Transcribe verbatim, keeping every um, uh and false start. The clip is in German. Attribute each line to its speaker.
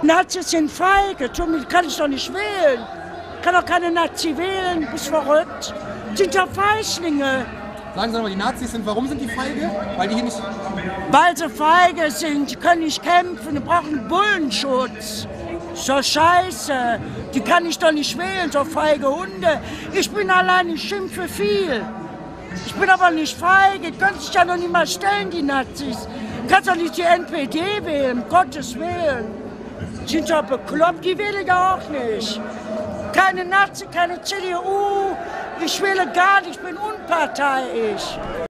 Speaker 1: Nazis sind feige, somit kann ich doch nicht wählen. Kann doch keine Nazi wählen, bist verrückt. Sind ja Feiglinge.
Speaker 2: Sagen Sie doch mal, die Nazis sind, warum sind die feige? Weil die hier nicht...
Speaker 1: Weil sie feige sind, die können nicht kämpfen, die brauchen Bullenschutz. So scheiße, die kann ich doch nicht wählen, so feige Hunde. Ich bin allein, ich schimpfe viel. Ich bin aber nicht feige, die können sich ja noch nicht mal stellen, die Nazis. Du kannst doch nicht die N P D wählen, um Gottes Willen. Sind ja bekloppt, die wähle ich auch nicht. Keine Nazi, keine C D U, ich wähle gar nicht, ich bin unparteiisch.